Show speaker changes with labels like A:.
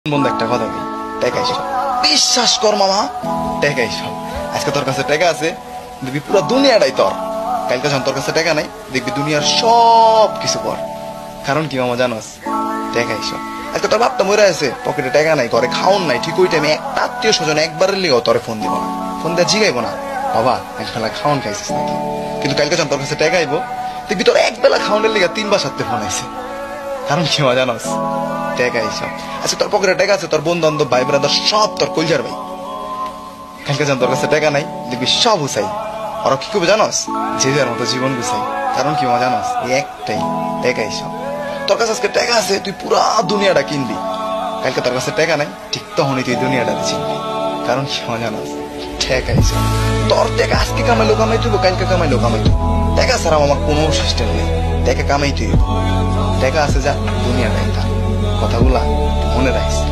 A: বন্ধু একটা কথা বলি, টাকাই সব। বিশ্বাস কর মামা, টাকাই সব। আজকে তোর কাছে টাকা আছে, দেখবি পুরো দুনিয়াটাই তোর। কালকে যখন তোর কাছে টাকা নাই, দেখবি দুনিয়ার সব কিছু কর। কারণ কি মামা জানোস, টাকাই সব। আজকে তোর বাপটা মরে আছে, পকেটে টাকা নাই, ঘরে খাওন নাই, ঠিক ওই টাইমে একটা আত্মীয় স্বজন একবারের লিগেও তোরে ফোন দিব না, ফোন দিয়ে জিগাইবো না বাবা এক বেলা খাওয়ান খাইছিস নাকি। কিন্তু কালকে যখন তোর কাছে টাকা আইবো, দেখবি তোর এক বেলা খাওয়ানোর লিগে 3 বার 7 ফোন আইছে। কারণ কি মামা জানোস, টাকাই সব। আচ্ছা তোর পকেটে টাকা আছে, তোর বন্ধু বান্ধব ভাই ব্রাদার সব তোর কলজার ভাই। কালকে যখন তোর কাছে টাকা নাই, দেখবি সব হুসাই। ওরা কি করবে জানোস, যে যার মতো জীবন গুছাই। কারণ কি মা জানোস, এই একটাই, টাকাই সব। তোর কাছে আজকে টাকা আছে, তুই পুরা দুনিয়াটা কিনবি। কালকে তোর কাছে টাকা নাই, ঠিক তখনই তুই দুনিয়াটা চিনবি। কারণ কি মা জানোস, টাকাই সব। তোর টাকা আজকে কামাইলো কামাই তুই, কালকে কামাইলো কামাই তুই। টাকা ছাড়া আমার কোনো সিস্টেম নেই, টাকা কামাই তুই। টাকা আছে যা, দুনিয়াটাই থাক। কথাগুলা মনে রাখিস।